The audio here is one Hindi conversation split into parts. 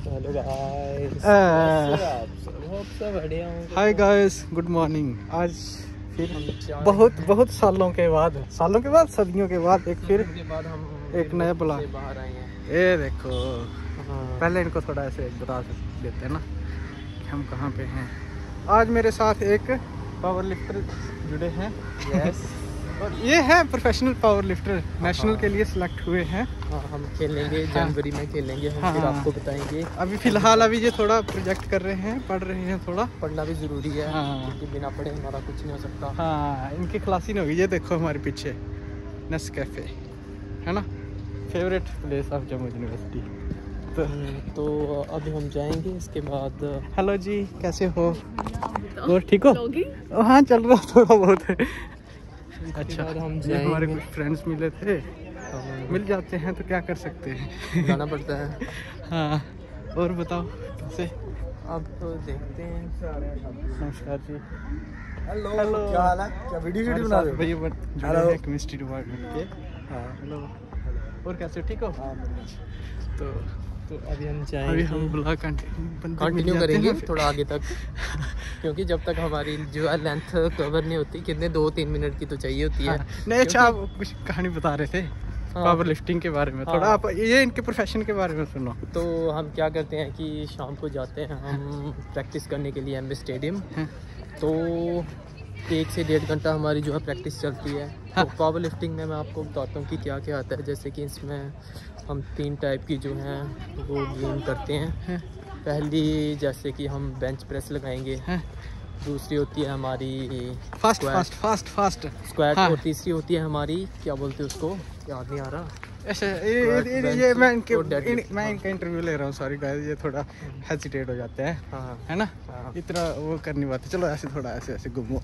हेलो गाइस, सब बढ़िया हूँ। Hi guys, good morning. आज फिर बहुत सालों के बाद सदियों के बाद हम एक नया ब्लॉग बाहर आए हैं। ये देखो, पहले इनको थोड़ा ऐसे बता देते हैं ना कि हम कहाँ पे हैं। आज मेरे साथ एक पावर लिफ्टर जुड़े हैं। यस। और ये है प्रोफेशनल पावर लिफ्टर, नेशनल के लिए सिलेक्ट हुए हैं। हम खेलेंगे, जनवरी में खेलेंगे हम। फिर आपको बताएंगे। अभी फिलहाल ये थोड़ा प्रोजेक्ट कर रहे हैं, पढ़ रहे हैं। थोड़ा पढ़ना भी ज़रूरी है। क्योंकि बिना पढ़े हमारा कुछ नहीं हो सकता। हाँ, इनकी क्लास ही नहीं होगी। ये देखो हमारे पीछे नेस्कैफे है ना, favourite place of Jammu university. तो अभी हम जाएंगे, इसके बाद। हेलो जी, कैसे हो? और ठीक हो? हाँ, चल रहा थोड़ा बहुत। अच्छा, हम हमारे कुछ फ्रेंड्स मिले थे, मिल जाते हैं तो क्या कर सकते हैं, जाना पड़ता है। हाँ, और बताओ कैसे? अब तो देखते हैं। नमस्कार जी। हेलो, क्या हाल है? क्या वीडियो बना रहे हो? भैया जुड़े हैं केमिस्ट्री डिपार्टमेंट के। हाँ, हेलो। और कैसे, ठीक हो? हाँ, तो अभी हम जाएंगे। अभी हम ब्लॉग कंटिन्यू करेंगे थोड़ा आगे तक। क्योंकि जब तक हमारी जो है लेंथ कवर नहीं होती, कितने 2-3 मिनट की तो चाहिए होती है। नहीं, अच्छा, आप कुछ कहानी बता रहे थे पावर लिफ्टिंग के बारे में। थोड़ा आप ये इनके प्रोफेशन के बारे में सुनो। तो हम क्या करते हैं कि शाम को जाते हैं हम प्रैक्टिस करने के लिए एमबी स्टेडियम। तो 1 से 1.5 घंटा हमारी जो है प्रैक्टिस चलती है। तो पावर लिफ्टिंग में मैं आपको बताता हूँ कि क्या क्या आता है। जैसे कि इसमें हम 3 टाइप की जो हैं वो गेम करते हैं। पहली जैसे कि हम बेंच प्रेस लगाएंगे। दूसरी होती है हमारी फास्ट स्क्वाट। और तीसरी होती है हमारी, क्या बोलते हैं उसको, याद नहीं आ रहा। ऐसे ये मैं इनका इंटरव्यू ले रहा हूँ। सॉरी गाइस, ये थोड़ा हेजिटेट हो जाते हैं। हाँ, है ना। हाँ। इतना वो करनी बात है। चलो ऐसे थोड़ा ऐसे घूमो।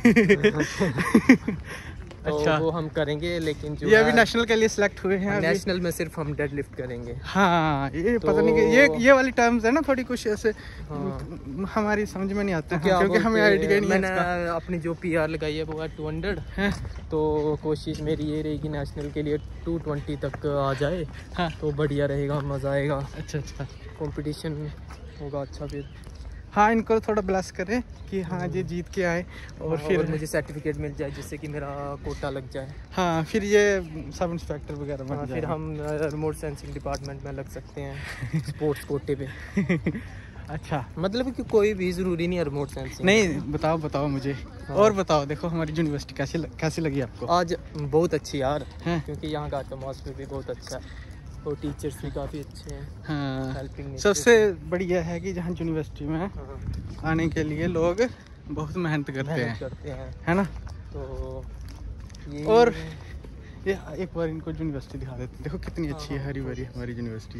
तो अच्छा, वो हम करेंगे। लेकिन जो ये अभी नेशनल के लिए सिलेक्ट हुए हैं। नेशनल में सिर्फ हम डेड लिफ्ट करेंगे। हाँ, ये तो पता नहीं कि ये वाली टर्म्स है ना, थोड़ी कुछ ऐसे हमारी समझ में नहीं आता है। क्योंकि हमें आइडिया नहीं है। मैंने अपनी जो PR लगाई है वो है 200 है। तो कोशिश मेरी ये रहेगी नेशनल के लिए 220 तक आ जाए। हाँ, तो बढ़िया रहेगा, मज़ा आएगा। अच्छा, कंपटीशन होगा अच्छा। फिर हाँ, इनको थोड़ा ब्लेस करें कि हाँ ये जीत के आए। और फिर मुझे सर्टिफिकेट मिल जाए जिससे कि मेरा कोटा लग जाए। हाँ, फिर ये सब इंस्पेक्टर वगैरह बन जाए। फिर हम रिमोट सेंसिंग डिपार्टमेंट में लग सकते हैं, स्पोर्ट्स कोटे पे। अच्छा, मतलब कि कोई भी ज़रूरी नहीं है रिमोट सेंसिंग। नहीं, बताओ मुझे। और बताओ, देखो हमारी यूनिवर्सिटी कैसी लगी आपको? आज बहुत अच्छी यार, क्योंकि यहाँ का एटमॉस्फेयर भी बहुत अच्छा है और टीचर्स भी काफ़ी अच्छे हैं। हाँ, हेल्पिंग। सबसे बढ़िया है कि जहाँ यूनिवर्सिटी में आने के लिए लोग बहुत मेहनत करते हैं, है ना। तो ये और ये एक बार इनको यूनिवर्सिटी दिखा देते हैं। देखो कितनी अच्छी है, हरी भरी हमारी यूनिवर्सिटी।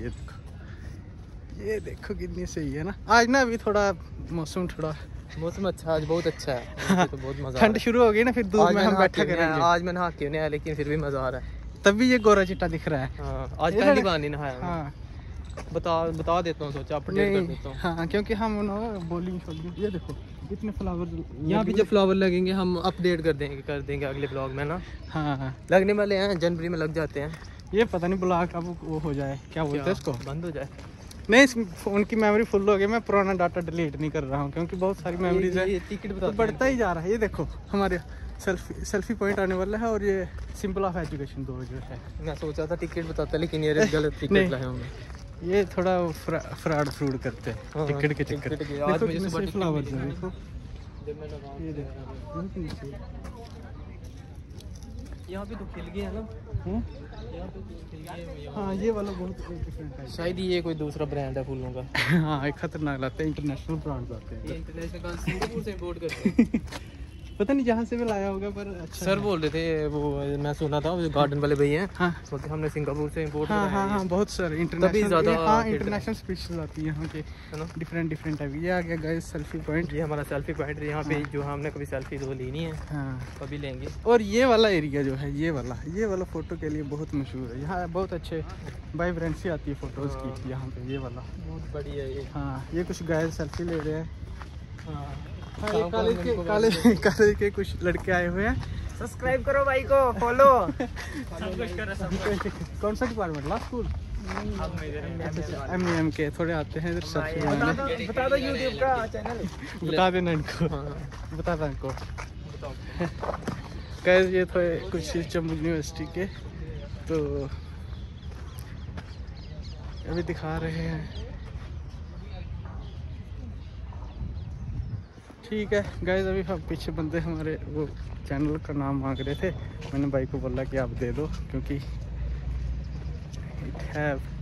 ये देखो कितनी सही है ना। आज ना अभी थोड़ा मौसम अच्छा, आज बहुत अच्छा है। तो बहुत मज़ा, ठंड शुरू हो गई ना, फिर धूप में हम बैठा करेंगे। आज मैं नहा क्यों नहीं आया, लेकिन फिर भी मज़ा आ रहा है। तब भी ये गोरा चिट्टा दिख रहा है। हाँ, आज पहली बार नहीं नहाया। हाँ, बता देता हूँ, सोचा अपडेट कर देता हूँ। हाँ, क्योंकि हम बॉलिंग ये देखो इतने फ्लावर यहाँ भी जब फ्लावर लगेंगे हम अपडेट कर देंगे अगले ब्लॉग में ना। हाँ, लगने वाले हैं, जनवरी में लग जाते हैं। ये पता नहीं ब्लॉग अब वो हो जाए, क्या बोलते हैं इसको, बंद हो जाए। नहीं, उनकी मेमोरी फुल हो गई। मैं पुराना डाटा डिलीट नहीं कर रहा हूँ क्योंकि बहुत सारी मेमोरीज है। टिकट तो बढ़ता ही जा रहा है। ये देखो हमारे सेल्फी पॉइंट आने वाला है। और ये सिंपल ऑफ एजुकेशन 2 जो है। मैं सोचा था टिकट बताता, लेकिन ये गलत टिकट लाए होंगे। ये थोड़ा फ्रॉड करते हैं टिकट के चक्कर में। आज मुझे सुबह फ्लावर देखो, ये देखो यहाँ पे तो खिल गया है ना। यहाँ पे तो खिल गया। हाँ, ये वाला बहुत डिफरेंट है। शायद ये कोई दूसरा ब्रांड है फूलों का। हाँ, एक खतरनाक लाते हैं, इंटरनेशनल ब्रांड्स आते हैं। ये इंटरनेशनल सिंगापुर से इंपोर्ट करते हैं। पता नहीं जहाँ से भी लाया होगा, पर अच्छा सर बोल रहे थे वो, मैं सुना था वो गार्डन वाले भैया हैं। हाँ, बोलते हमने सिंगापुर से इंपोर्ट किया। हाँ, बहुत सारे इंटरनेशनल स्पीशीज आती है यहाँ के, डिफरेंट टाइप। ये आ गया गाइस सेल्फी पॉइंट। ये हमारा सेल्फी पॉइंट है। यहाँ पे जो हमने कभी सेल्फी तो ली नहीं है। हाँ, कभी लेंगे। और ये वाला एरिया जो है, ये वाला फोटो के लिए बहुत मशहूर है। यहाँ बहुत अच्छे वाइब्रेंसी आती है फोटोज की। यहाँ पे ये वाला बहुत बढ़िया है। हाँ, ये कुछ गाइस सेल्फी ले रहे हैं। कॉलेज के कुछ लड़के आए हुए हैं। सब्सक्राइब करो भाई को, फॉलो। कौन सा डिपार्टमेंट? Law school. एम के थोड़े आते हैं इधर सब बता दो यूट्यूब का चैनल बता देना इनको, बता दो इनको। गाइस ये थे कुछ जम्मू यूनिवर्सिटी के, तो अभी दिखा रहे हैं। ठीक है गाइस, अभी हम पीछे बंदे हमारे वो चैनल का नाम मांग रहे थे, मैंने भाई को बोला कि आप दे दो क्योंकि इट हैव